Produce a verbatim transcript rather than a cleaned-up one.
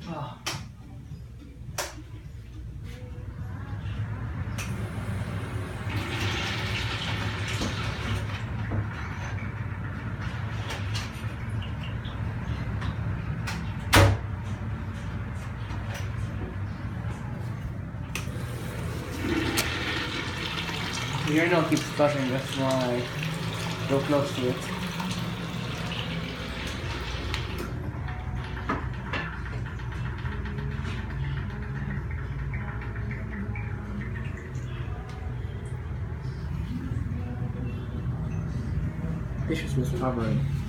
Oh. The urinal keeps flushing, that's why I go close to it. Dishes was covered.